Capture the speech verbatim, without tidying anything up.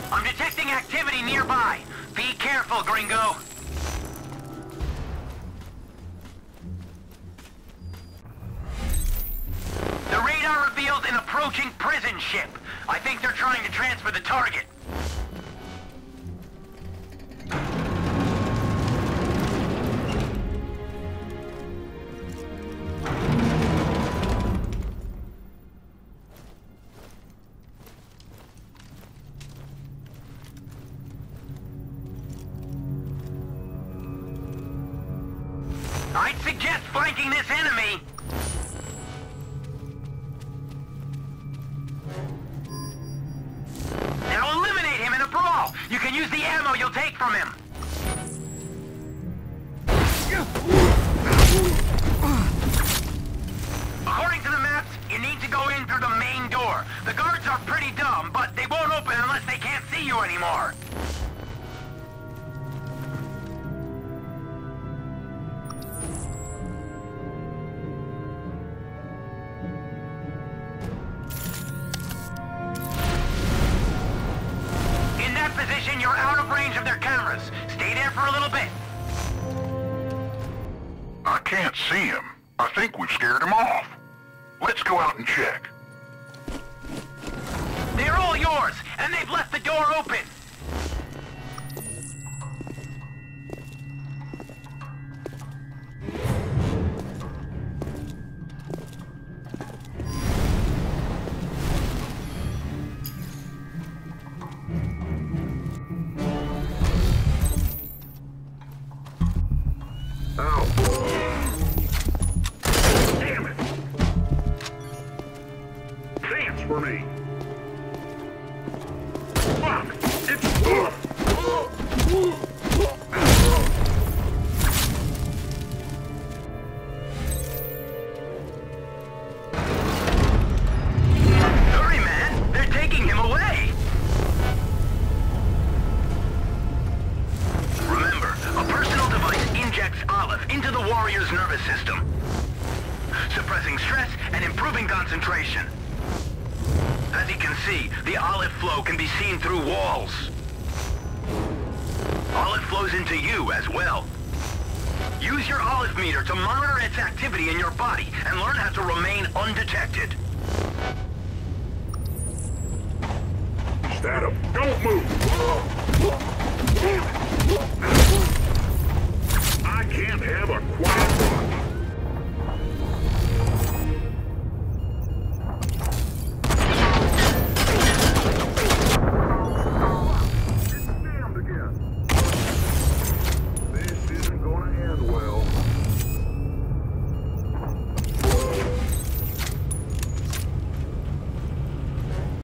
I'm detecting activity nearby. Be careful, Gringo. The radar reveals an approaching prison ship. I think they're trying to transfer the target. I'd suggest flanking this enemy. Now eliminate him in a brawl. You can use the ammo you'll take from him. According to the maps, you need to go in through the main door. The guards are pretty dumb, but they won't open unless they can't see you anymore. Position, you're out of range of their cameras. Stay there for a little bit. I can't see him. I think we've scared him off. Let's go out and check. They're all yours, and they've left the door open. For me. Fuck! It's... Hurry, man! They're taking him away! Remember, a personal device injects Olive into the warrior's nervous system, suppressing stress and improving concentration. As you can see, the Olive flow can be seen through walls. Olive flows into you as well. Use your Olive meter to monitor its activity in your body and learn how to remain undetected. Statum, don't move! I can't have a quiet